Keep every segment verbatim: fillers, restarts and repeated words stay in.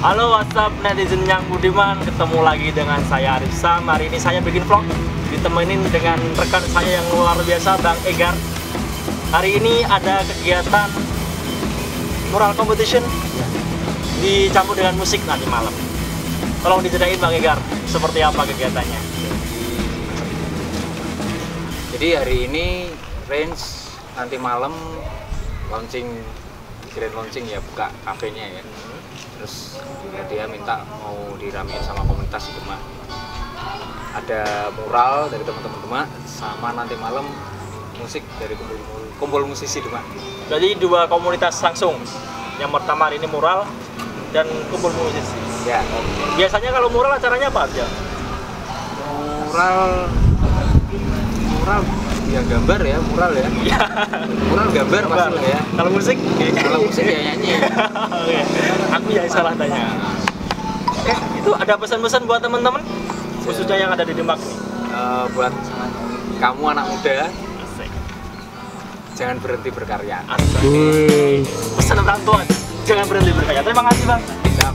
Halo WhatsApp netizen yang budiman, ketemu lagi dengan saya Arif Sam. Hari ini saya bikin vlog, ditemenin dengan rekan saya yang luar biasa, Bang Egar. Hari ini ada kegiatan mural competition dicampur dengan musik nanti malam. Tolong diceritain Bang Egar, seperti apa kegiatannya? Jadi hari ini Range nanti malam launching, grand launching ya, buka kafenya ya. Terus ya, dia minta mau diramein sama komunitas di Demak. Ada mural dari teman-teman Demak, sama nanti malam musik dari kumpul, kumpul musisi Demak. Jadi dua komunitas langsung. Yang pertama hari ini mural dan kumpul musisi. Ya. Biasanya kalau mural acaranya apa aja? Mural, mural ya gambar ya, mural ya. Mural gambar, gambar. Pasti ya. Kalau musik? Kalau musik ya nyanyi. Oke. Aku yang salah tanya. Oke, itu ada pesan-pesan buat teman-teman khususnya yang ada di Demak nih. Uh, buat kamu anak muda, Asik. Jangan berhenti berkarya. Asik. Pesan orang tua, jangan berhenti berkarya. Terima kasih Bang. Siap.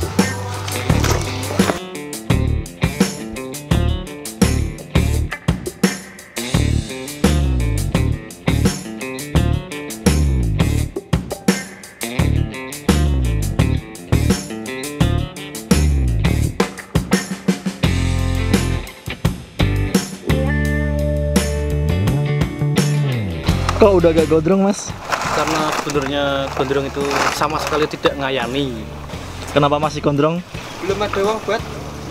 Kok udah gak gondrong Mas? Karena sebenarnya gondrong itu sama sekali tidak ngayani. Kenapa masih gondrong? Belum ada uang buat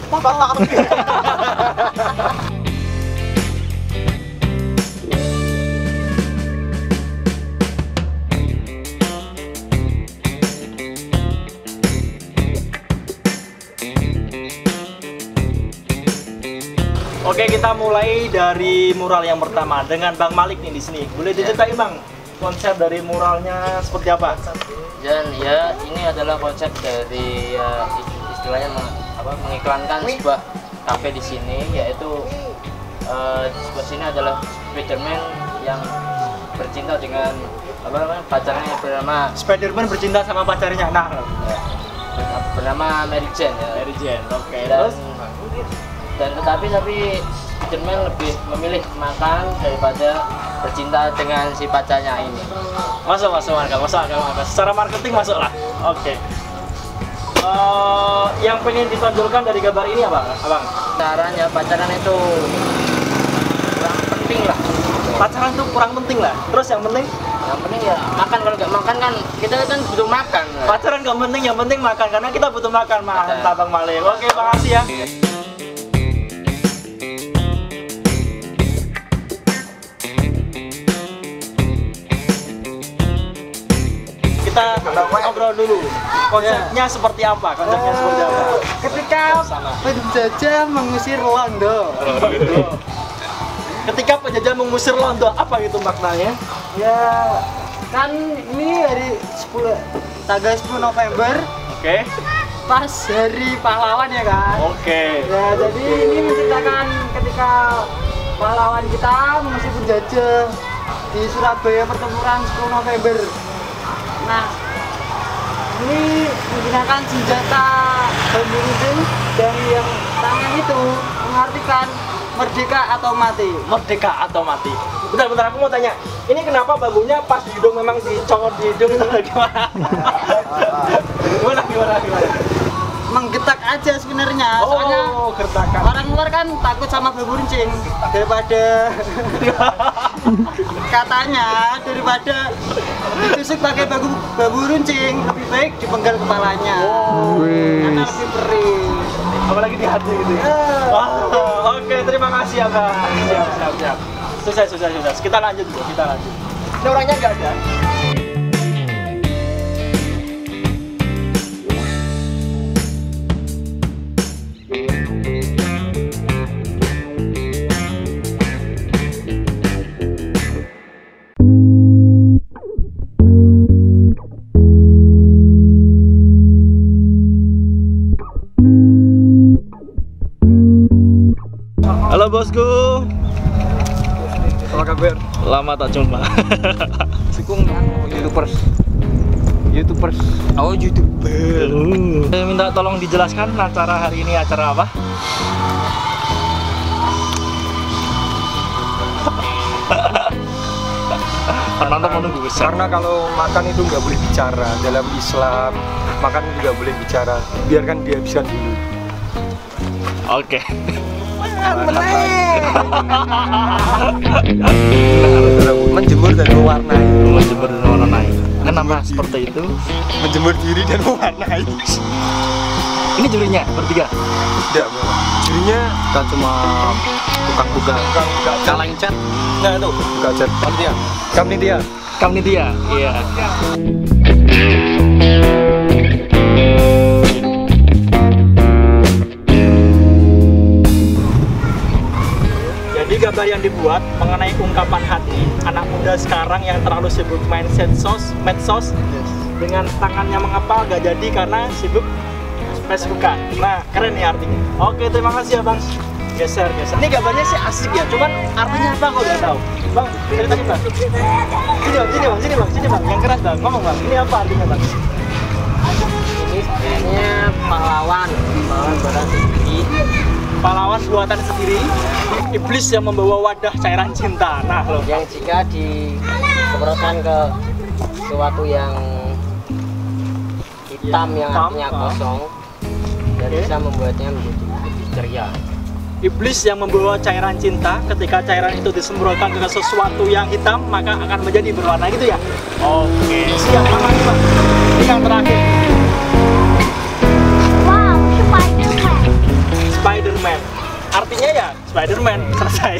Oke, kita mulai dari mural yang pertama dengan Bang Malik nih di sini. Boleh diceritain Bang konsep dari muralnya seperti apa? Dan ya ini adalah konsep dari ya, istilahnya meng, apa, mengiklankan sebuah kafe di sini, yaitu uh, di sebuah sini adalah Spiderman yang bercinta dengan apa namanya pacarnya yang bernama Spiderman bercinta sama pacarnya. Nah, ya, bernama Mary Jane. Ya. Mary Jane. Oke. Okay. Dan, Terus dan tetapi tapi Spiderman lebih memilih makan daripada bercinta dengan si pacarnya ini. masuk masuk market, masuk akal, masuk. Secara marketing masuk lah. Oke. Okay. Uh, yang pengen ditonjolkan dari gambar ini apa, Abang? Caranya pacaran itu kurang penting lah. Pacaran tuh kurang penting lah. Terus yang penting? Yang penting ya makan, kalau nggak makan kan kita kan butuh makan. Pacaran nggak penting, yang penting makan karena kita butuh makan. Mantap Bang Malik. Oke, makasih ya. Kita ngobrol dulu. Konsepnya ya. Seperti apa? Konsepnya seperti apa? Ketika penjajah mengusir Londo. Ketika penjajah mengusir Londo, apa itu maknanya? Ya, kan ini hari sepuluh tanggal sepuluh November. Oke. Okay. Pas hari pahlawan ya kan? Oke. Okay. Ya, jadi ini menceritakan ketika pahlawan kita mengusir penjajah di Surabaya pertempuran sepuluh November. Nah, ini menggunakan senjata bambu runcing dan yang tangan itu mengartikan merdeka atau mati. Merdeka atau mati. Bentar-bentar, aku mau tanya. Ini kenapa bambunya pas di hidung memang dicongor di hidung atau gimana? Gimana, gimana, gimana? Menggetak aja sebenarnya. Oh, soalnya gertakan. orang luar kan takut sama bambu runcing daripada katanya daripada ditusuk pakai bambu bambu runcing lebih baik dipenggal kepalanya. Oh, karena lebih perih. Apalagi di hati gitu ya. Yeah. Oh, oke, okay, terima kasih ya Bang. Siap, siap, siap. Sukses, sukses, sukses. Kita lanjut dulu, kita lanjut. Ini orangnya nggak ada. Halo bosku. Apa kabar? Lama tak jumpa. Sikung youtubers. YouTubers. Oh, YouTuber. Saya minta tolong dijelaskan acara hari ini acara apa? Penonton menunggu besar. Karena kalau makan itu nggak boleh bicara dalam Islam, makan juga boleh bicara. Biarkan dia habiskan dulu. Oke. Menjemur dan mewarnai. Menjemur dan mewarnai. Kenapa seperti itu? Menjemur diri dan mewarnai. Ini jurinya bertiga. Tidak, jurinya Kita cuma tukang buka bukan buka kaleng chat. Nah itu buka chat. Panitia. Panitia. Panitia. Iya. Jadi gambar yang dibuat mengenai ungkapan hati anak muda sekarang yang terlalu sibuk main medsos, medsos dengan tangannya mengepal gak jadi karena sibuk Facebookan. Nah, keren nih artinya. Oke, terima kasih ya Bang. Geser, geser. Ini gambarnya sih asik ya, cuman artinya apa kok nggak tahu. Bang, ceritain Bang. Sini Bang, sini Bang, sini Bang, sini Bang. Yang keras Bang, ngomong Bang. Ini apa artinya Bang? Ini sebenarnya pahlawan, pahlawan buatan sendiri. Pahlawan buatan sendiri, iblis yang membawa wadah cairan cinta. Nah, loh. Yang jika disemprotkan ke sesuatu yang hitam yang Hitam, artinya ah. kosong dan Oke. bisa membuatnya menjadi lebih ceria. Iblis yang membawa cairan cinta, ketika cairan itu disemprotkan ke sesuatu yang hitam, maka akan menjadi berwarna gitu ya? Oke, siap Bang. Bang. Ini yang terakhir. Wow, Spider-Man. Spider-Man. Artinya ya Spider-Man. Selesai.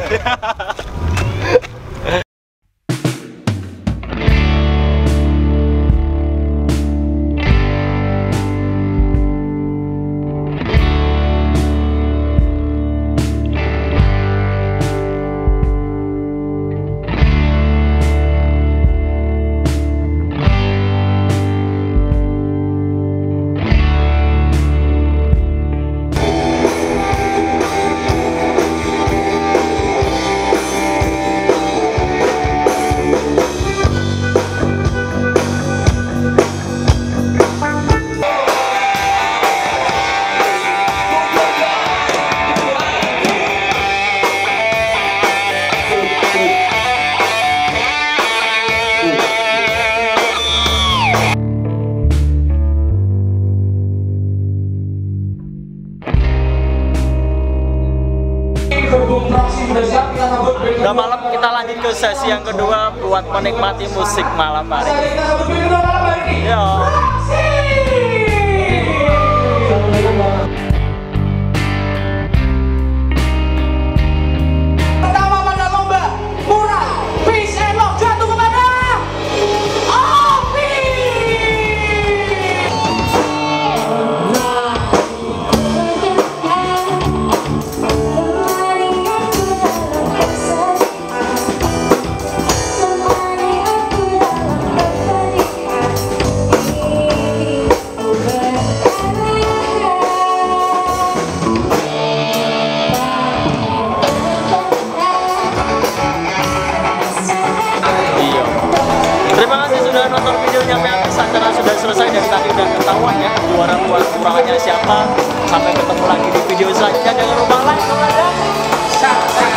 Udah malam, kita lanjut ke sesi yang kedua buat menikmati musik malam hari ini. Yo. Pertama pada lomba murah, peace and love jatuh kepada Opi. Iya. Terima kasih sudah nonton videonya sampai habis. Acara sudah selesai dan tadi udah ketahuan ya juara buat kurangannya siapa. Sampai ketemu lagi di video selanjutnya. Jangan lupa like, comment, dan subscribe.